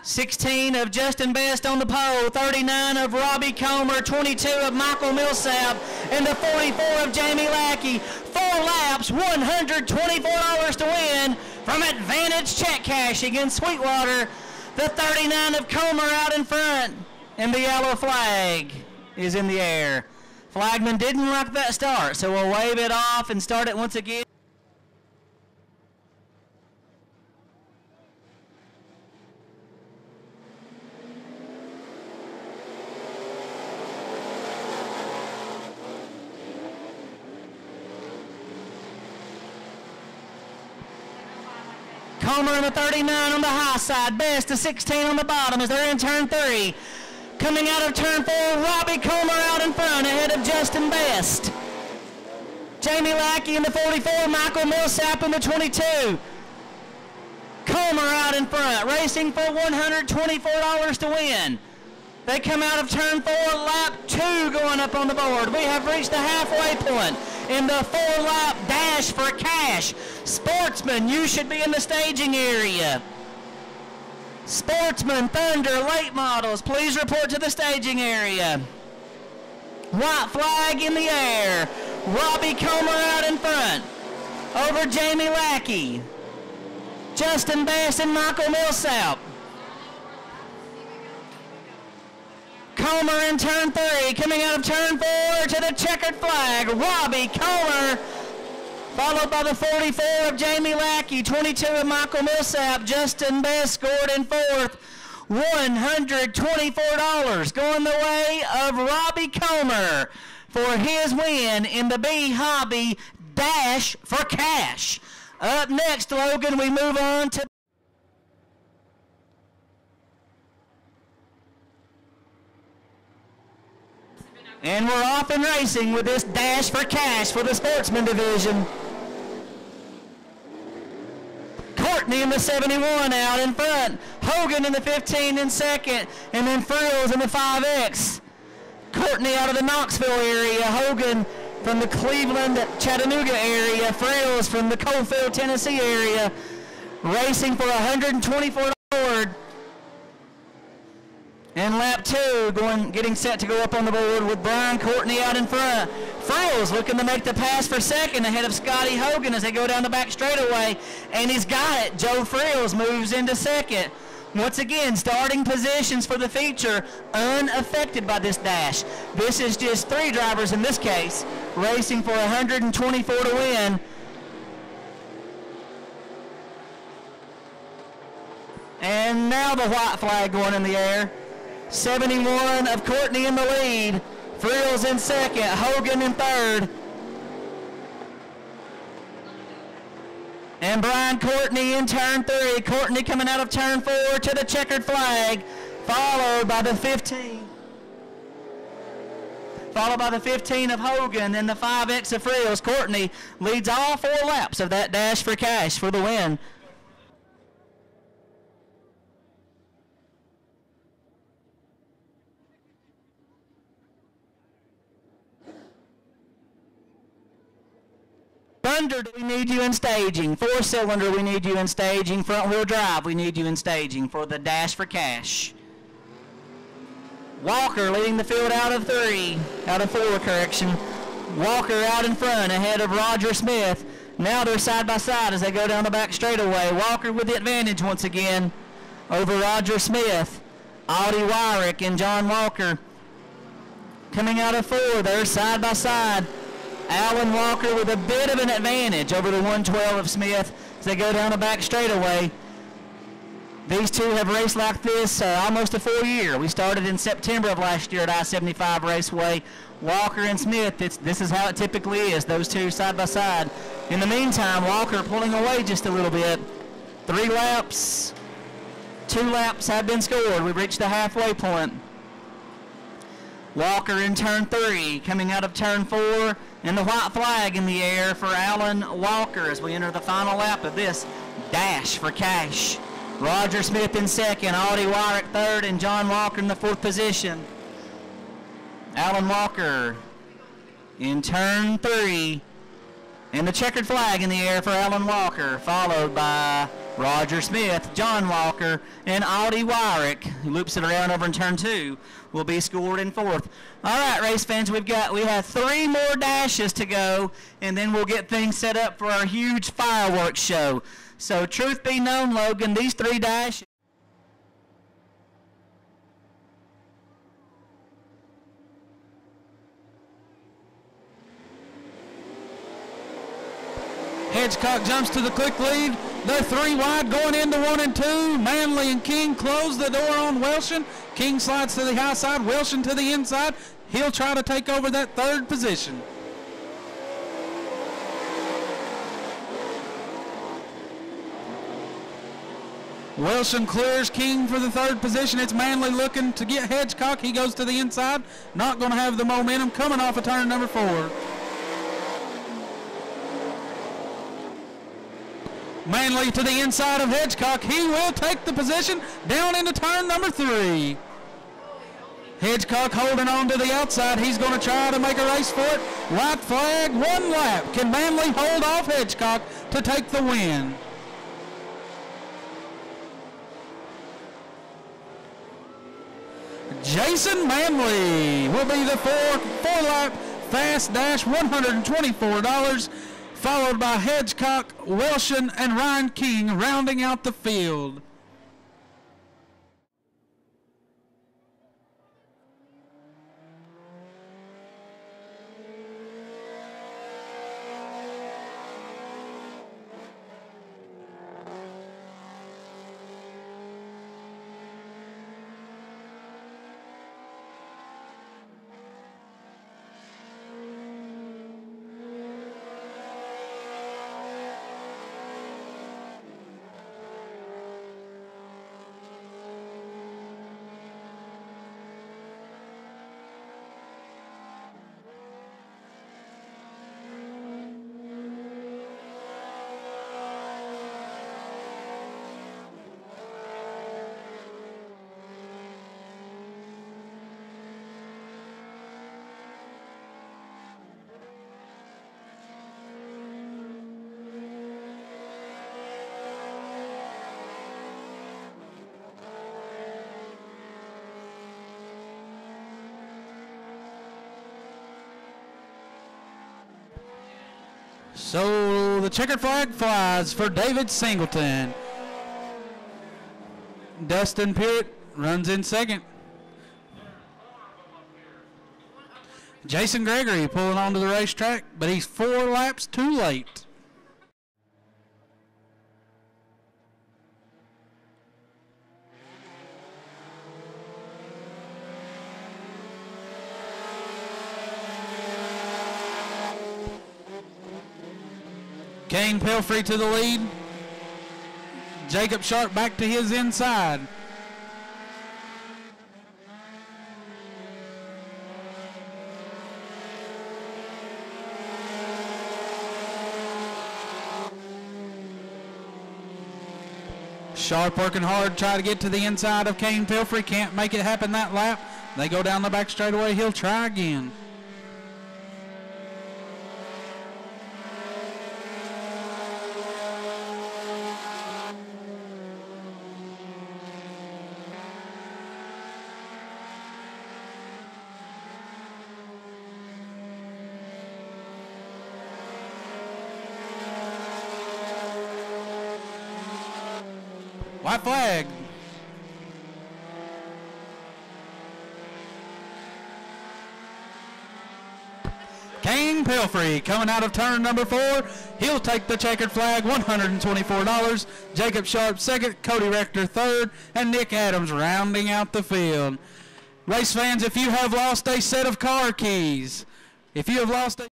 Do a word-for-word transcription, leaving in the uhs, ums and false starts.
sixteen of Justin Best on the pole, thirty-nine of Robbie Comer, twenty-two of Michael Millsap, and the forty-four of Jamie Lackey. Four laps, one hundred twenty-four dollars to win from Advantage Check Cashing in Sweetwater. The thirty-nine of Comer out in front, and the yellow flag is in the air. Flagman didn't like that start, so we'll wave it off and start it once again. Comer in the thirty-nine on the high side, Best to sixteen on the bottom as they're in turn three. Coming out of turn four, Robbie Comer out in front ahead of Justin Best. Jamie Lackey in the forty-four, Michael Millsap in the twenty-two. Comer out in front, racing for one hundred twenty-four dollars to win. They come out of turn four, lap two going up on the board. We have reached the halfway point in the four-lap dash for cash. Sportsman, you should be in the staging area. Sportsman, Thunder, late models, please report to the staging area. White flag in the air. Robbie Comer out in front. Over Jamie Lackey. Justin Bass and Michael Millsap. Comer in turn three, coming out of turn four to the checkered flag. Robbie Comer, followed by the forty-four of Jamie Lackey, twenty-two of Michael Millsap. Justin Best scored in fourth, one hundred twenty-four dollars going the way of Robbie Comer for his win in the B Hobby Dash for Cash. Up next, Logan, we move on to and we're off and racing with this Dash for Cash for the Sportsman division. Courtney in the seventy-one out in front. Hogan in the fifteen in second. And then Frills in the five X. Courtney out of the Knoxville area. Hogan from the Cleveland, Chattanooga area. Frills from the Coalfield, Tennessee area. Racing for one hundred twenty-four dollars. And lap two, going, getting set to go up on the board with Brian Courtney out in front. Frills looking to make the pass for second ahead of Scotty Hogan as they go down the back straightaway. And he's got it. Joe Frills moves into second. Once again, starting positions for the feature unaffected by this dash. This is just three drivers in this case, racing for one hundred twenty-four to win. And now the white flag going in the air. seventy-one of Courtney in the lead. Frills in second, Hogan in third. And Brian Courtney in turn three. Courtney coming out of turn four to the checkered flag, followed by the fifteen. Followed by the fifteen of Hogan, then the five X of Frills. Courtney leads all four laps of that Dash for Cash for the win. Thunder, we need you in staging. Four-cylinder, we need you in staging. Front-wheel drive, we need you in staging for the Dash for Cash. Walker leading the field out of three, out of four, correction. Walker out in front ahead of Roger Smith. Now they're side by side as they go down the back straightaway. Walker with the advantage once again over Roger Smith. Audie Wyrick and John Walker coming out of four. They're side by side. Alan Walker with a bit of an advantage over the one twelve of Smith as they go down the back straightaway. These two have raced like this uh, almost a full year. We started in September of last year at I seventy-five Raceway. Walker and Smith, it's, this is how it typically is, those two side by side. In the meantime, Walker pulling away just a little bit. Three laps, two laps have been scored. We've reached the halfway point. Walker in turn three, coming out of turn four, and the white flag in the air for Alan Walker as we enter the final lap of this Dash for Cash. Roger Smith in second, Audie Wyrick third, and John Walker in the fourth position. Alan Walker in turn three, and the checkered flag in the air for Alan Walker, followed by Roger Smith, John Walker, and Aldi Wyrick, who loops it around over in turn two, will be scored in fourth. All right, race fans, we've got we have three more dashes to go, and then we'll get things set up for our huge fireworks show. So, truth be known, Logan, these three dashes. Hedgecock jumps to the quick lead. They're three wide going into one and two. Manley and King close the door on Welshon. King slides to the high side, Welshon to the inside. He'll try to take over that third position. Welshon clears King for the third position. It's Manley looking to get Hedgecock. He goes to the inside. Not going to have the momentum coming off of turn number four. Manley to the inside of Hedgecock. He will take the position down into turn number three. Hedgecock holding on to the outside. He's going to try to make a race for it. White flag, one lap. Can Manley hold off Hedgecock to take the win? Jason Manley will be the four, four lap fast dash, one hundred twenty-four dollars. Followed by Hedgecock, Welshon, and Ryan King rounding out the field. So the checkered flag flies for David Singleton. Dustin Pitt runs in second. Jason Gregory pulling onto the racetrack, but he's four laps too late. Kane Pelfrey to the lead. Jacob Sharp back to his inside. Sharp working hard, try to get to the inside of Kane Pelfrey. Can't make it happen that lap. They go down the back straightaway. He'll try again. White flag. Kane Pelfrey coming out of turn number four. He'll take the checkered flag, one hundred twenty-four dollars. Jacob Sharp second, Cody Rector third, and Nick Adams rounding out the field. Race fans, if you have lost a set of car keys, if you have lost a